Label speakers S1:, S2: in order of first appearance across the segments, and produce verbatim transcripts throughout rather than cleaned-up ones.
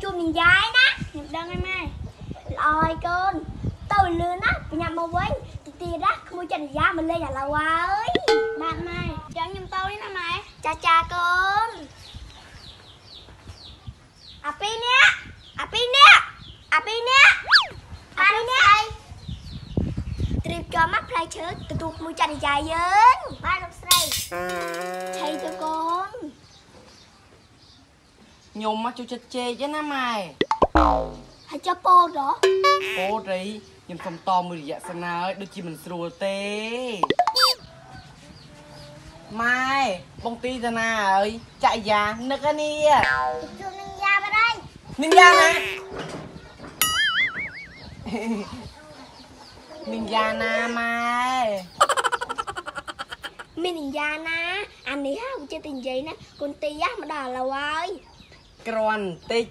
S1: chùm nhìn dài ná nhập đơn em ơi lòi con tôi lươn á nhằm mà quên tiền đó không mua cho này giá mình lên là lâu ơi bạn mày chẳng nhầm tôi nè mày cha cha con à pi nè à pi nè à pi nè à pi nè tìm cho mắt play chứ tụi tôi mua cho này dài dớn ba đồng say chạy cho con
S2: nhôm mắt chú chết chê chứ ná mày
S1: hãy cho po đó
S2: po đi nhưng không to mười dạ sao nào đôi chi mình srua tê mai bông ti ra ơi chạy già nực anh đi
S1: chùm ninja vào đây
S2: ninja nè ninja na mai
S1: mình ninja na anh đi ha chơi tiền gì nè con ti á mà đòi là ơi
S2: còn tích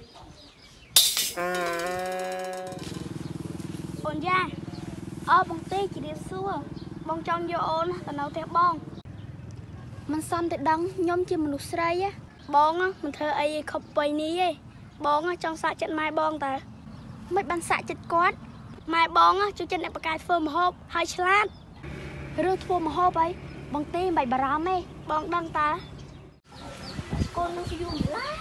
S1: ôn ra ơ bông ti chỉ đi xua bông trong vô ôn tao nấu theo bông mình xong thì đắng nhóm chi mình nụ sray á bông á mình thơ ai không bay ní ấy bông á trong xạ trận mai bông ta mấy ban xạ chết quát mai bông á chú chân lại bạc cài phơ mà hộp hai chlan rưa thua mà hộp ấy bông ti mày bà rám ấy bông đăng ta con nó dùng lại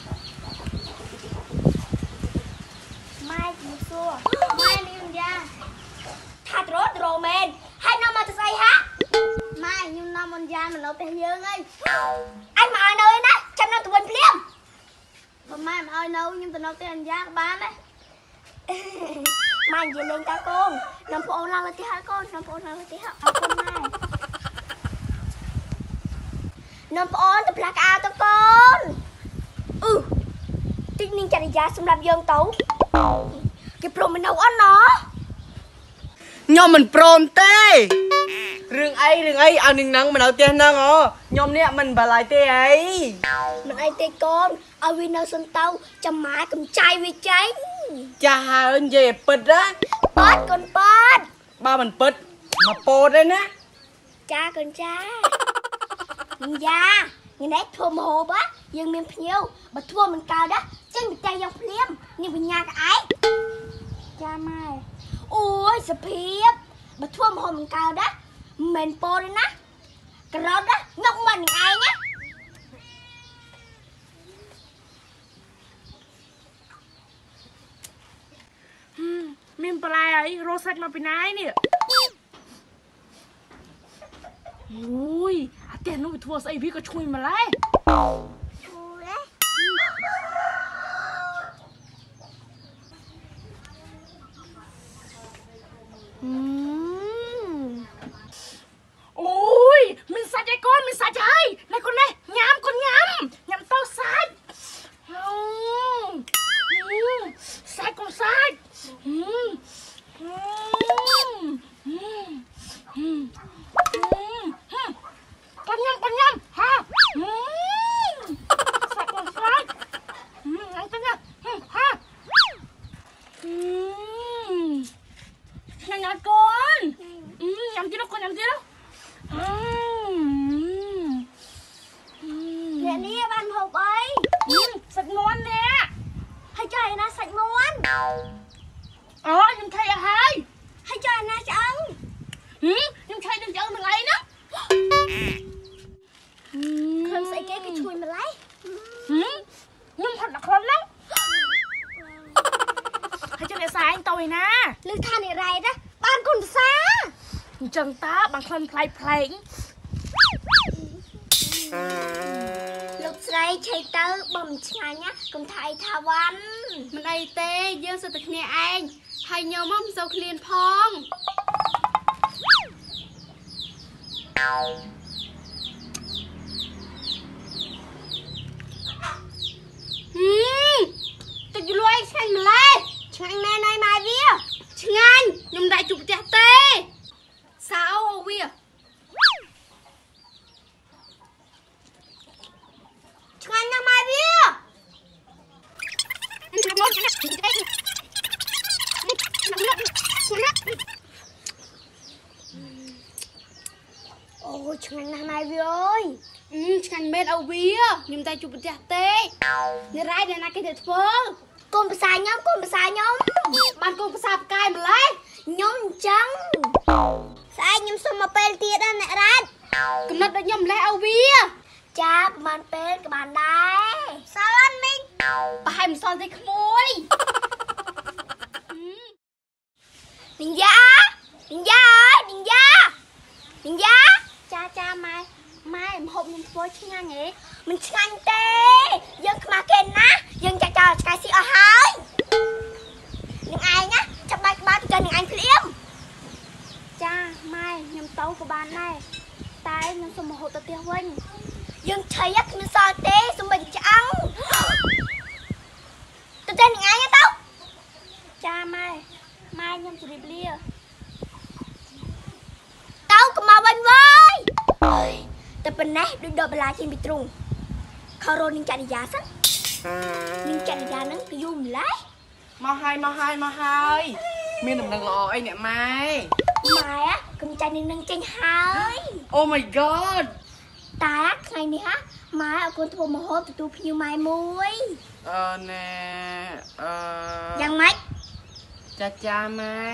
S1: mai một xua mai đi ra thà rốt rồi men hai năm mà tôi say hả mai nhưng năm con da mình nấu tiền dương ấy anh mà ai nấu đấy trăm năm tụi mình liêm còn mai mà ai nấu nhưng tụi nấu tiền da bán đấy mai về lên ta con năm phụ lao lên tí hai con năm phụ lao lên tí hai con mai năm phụ tập lạc ao ta con ừ tích ninh chặt da xong làm dương tấu cái pro mình nấu ăn nó
S2: nhôm mình prom tê rừng ấy rừng ấy ao ninh nắng mìnhเอาเตี้ย nắng ó nhôm nè mình bà lại tê ấy
S1: mình ai tê con ao vi nấu xuân tàu chăm má cầm chai vi cháy
S2: cha ơn về bịch á
S1: bớt con bớt
S2: ba mình bịch mà po đấy nè
S1: cha con cha nhìn da nhìn nét thua mà hồ bá dương miền phiêu bà thua mình cao đó chân bị tay dọc liêm nhưng bị nhà cái ấy cha mai ôi sập hiếp bà thua mà hồ mình cao đó mình po đấy nè cái đó đó ngọc mình ai nhá
S3: mìnhปลาไอ้โรสัตมาเป็นไงเนี่ยอุ้ยอาเตียนนู้นไปทัวร์ใส่พี่ก็ช่วยมาเลยอืมโอ้ยมันสะใจก้อนมันสะใจในคนนี้ยำคนยำยำเต้าสายอืมอืมสายก้อนสายอืมอืมอืมอืมอืมก้อนยำก้อนยำฮะอืมสายก้อนสายอืมยำก้อนยำอืมฮะอืมยำยำก้อนอืมยำจีนแล้วก้อนยำจีนแล้วอืมอืม
S1: เนี่ยนี่บ้านผมเอ้ย
S3: อืมสักนวลเนี่ย
S1: ให้ใจนะสักนวล
S3: อ๋อยังไทยอะไฮ
S1: ให้ใจนะจัง
S3: หืมยังไทยดึงจังเป็นไรนะ
S1: เครื่องใส่เก๊กช่วยมาไล่
S3: หืมยังผัดหนักคนแล้วให้จังไอ้สายอันต่อยนะ
S1: ลือทานอะไรนะบ้านคุณซา
S3: จังตาบางคนพลายเพลง
S1: ลูกใส่ใช้เตอร์บ่มชาเนี่ยคนไทยทาวันมันไอเต้เยอะสุดแต่เนี่ยเองไทยเยอะมั่มโซเคลียนพองอืมจะอยู่รวยช่างมาเลยช่างแม่นายมาเวียช่างงานยมได้จุกเจ๊เต้สาวเวียช่างงานมาเวียโอ้ช่างงานมาเวียอืมช่างเม็ดเอาเวียยมได้จุกเจ๊เต้ในไรเดี๋ยวนักเก็ตเฟอร์កូនភាសាខ្ញុំកូនភាសាខ្ញុំបានកូនភាសាផ្កាយម្លេះខ្ញុំអញ្ចឹងស្អែកខ្ញុំសុំមកពេលទៀតណាអ្នករ៉ាត់កំណត់ដល់ខ្ញុំម្លេះឲ្យវាចាប្រហែលពេលក៏បានដែរសល់អត់មីងប្រហែលមិនសល់ទេក្មួយនិយានិយាអើយនិយានិយាចាចាម៉ែម៉ែម្ហូបខ្ញុំធ្វើឆ្ងាញ់ហ៎មិនឆ្ងាញ់ទេយើងខ្មាស់គេណាយើងចាក់ចោលឆ្កែស៊ីអស់ហើយនឹងឯងណាចាប់បាយក្បាលទៅចុះនឹងឯងភ្លាមចាម៉ែខ្ញុំទៅក៏បានដែរតែខ្ញុំសុំម្ហូបទៅផ្ទះវិញយើងឆៃគ្មានសល់ទេសុំមិនឆ្អឹងទៅតែនឹងឯងទៅចាម៉ែម៉ែខ្ញុំជម្រាបលាទៅកុំមកវិញវើយតែប៉ុណ្ណេះដូចដកបលាជាងពីទ្រូងខោរនឹងចរិយាសិននឹងចរិយាហ្នឹងគឺយូរម្លេះ
S2: មកហើយមកហើយមកហើយមានដំណឹងល្អអីអ្នកម៉ែ
S1: ម៉ែកុំចាញ់នឹងចេញហើយ
S2: Oh my god
S1: តែថ្ងៃនេះហ่ะម៉ែឲ្យកូនធ្វើម្ហូបទទួលភ្ញៀវម៉ែមួយ
S2: អឺណែអឺ
S1: យ៉ាងម៉េច
S2: ចាចាម៉ែ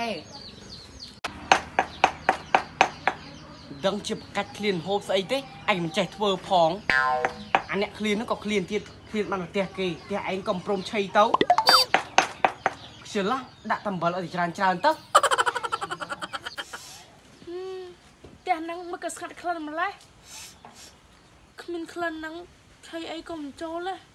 S2: ដឹងជាប្រកាច់ឃ្លានហូបស្អីទេអញមិនចេះធ្វើផងអាអ្នកឃ្លានហ្នឹងក៏ឃ្លានទៀតឃ្លានបានផ្ទះគេផ្ទះឯងក៏ព្រមឆៃទៅខ្ជិលដាក់តំបិលឲ្យច្រើនច្រើនទៅ
S3: ផ្ទះហ្នឹងមកក៏ស្ងាត់ក្លិនម្លេះគ្មានក្លិនហ្នឹងឆៃអីក៏មិនចូលដែរ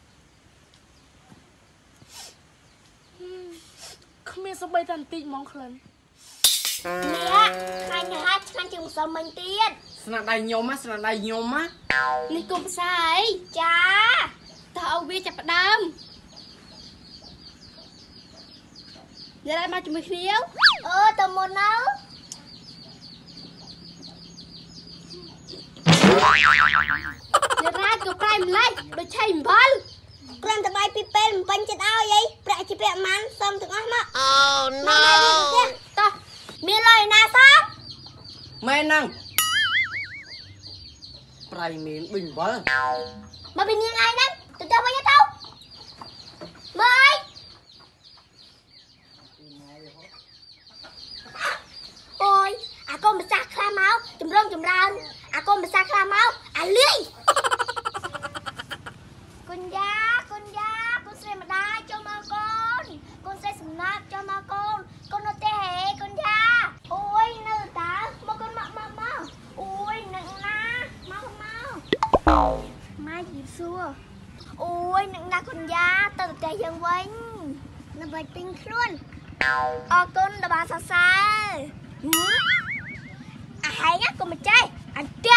S3: គ្មានសបីតាបន្តិចហ្មងក្លិន
S1: នេះថ្ងៃនេះហាឆ្ងាញ់ជាងម្សិលមិញទៀត
S2: ស្នាដៃខ្ញុំណាស្នាដៃខ្ញុំណា
S1: នេះកុំផ្សាយចាតើឲ្យវាចាប់ផ្ដើមនិយាយមកជាមួយគ្នាអឺតើមុននៅនិយាយក៏ប្រៃម្លេះដូចឆៃអំបិលគ្រាន់តែបាយពីពេលមិនបាញ់ចិត្តឲ្យអីប្រាក់ជាប្រាក់ម៉ានសុំទាំងអស់មកអូ no តោះមានលុយណាសោះ
S2: ម៉ែហ្នឹងប្រៃមានដូចអំបិល
S1: មកពីនាងឯងហ្នឹងទៅទៅវិញទៅមើលអូយអាកូនភាសាខ្លះមកចម្រងចម្រើនអាកូនភាសាខ្លះមកអាលីគុណយ៉ាគុណយ៉ាគុណស្រីម្ដាយចូលមកកូនកូនស្រីសំណាប់ចូលមកកូនកូននៅទេហេគុណយ៉ាអូយនៅតើមកកូនមកមកមកអូយនឹងណាមកមកម៉ែជីបសួរអូយនឹងណាគុណយ៉ាទៅផ្ទះយើងវិញនៅបាច់ទិញខ្លួនអរគុណដែលបានសរសើរអាហែងក៏មិនចេះអញផ្ទះ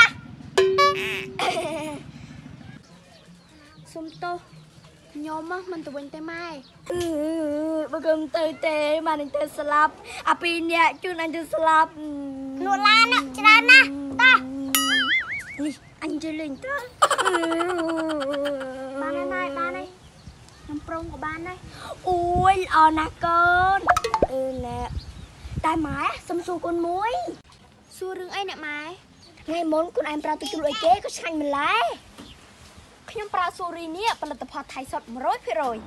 S1: សុំទោសខ្ញុំមិនទៅវិញទេម៉ែបើកុំទៅទេម៉ែនឹងទៅស្លាប់អាពីរនាក់ជូនអញទៅស្លាប់នោះឡានច្រើនណាស់តោះនេះអញទៅលេងទៅបានហើយម៉ែបានហើយខ្ញុំប្រងក៏បានដែរអូយល្អណាស់កូនអឺណែតែម៉ែសុំសួរកូនមួយសួររឿងអីអ្នកម៉ែថ្ងៃមុនកូនឯងប្រើទឹកជ្រលក់អីគេក៏ឆ្ងាញ់ម្ល៉េះខ្ញុំប្រើសូរីនេះផលិតផលថៃសុទ្ធ một trăm phần trăm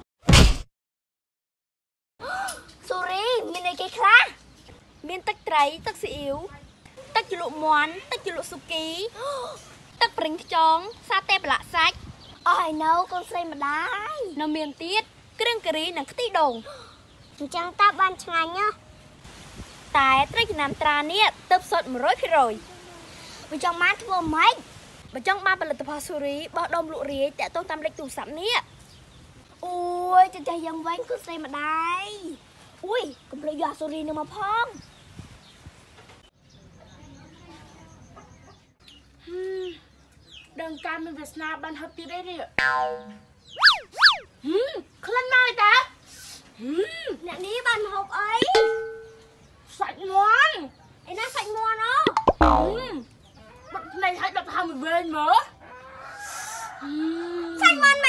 S1: សូរីមានអីគេខ្លះមានទឹកត្រីទឹកស៊ីអ៊ីវទឹកជ្រលក់មាន់ទឹកជ្រលក់ស៊ូគីទឹកប្រេងខ្យងសាតេប្រឡាក់សាច់អស់ហើយនៅកូនស្រីម្ដាយនៅមានទៀតគ្រឿងការីនិងខ្ទិះដូងអញ្ចឹងតើបានឆ្ងាញ់ណាតែត្រីចំណាំត្រានេះទើបសុទ្ធ một trăm phần trăm បើចង់បានធ្វើម៉េចបើចង់បានផលិតផលសូរីបោះដុំលក់រាយតាក់ទងតាមលេខទូរស័ព្ទនេះអូយចាចាយ៉ាងវិញគឺស្រីម្ដាយអូយកុំភ្លេចយកសូរីនឹងមកផង
S3: ដឹងការមានវាសនាបានហឹបទៀតអីនេះហឹមក្លិនមកតាហឹម
S1: អ្នកនេះបានហូបអី
S3: សាច់មាន់
S1: ឯណាសាច់មាន់អូ
S3: ហឹមបាត់ភ្នែកឲ្យដល់ថាមួយវែងមើល
S1: សាច់មាន់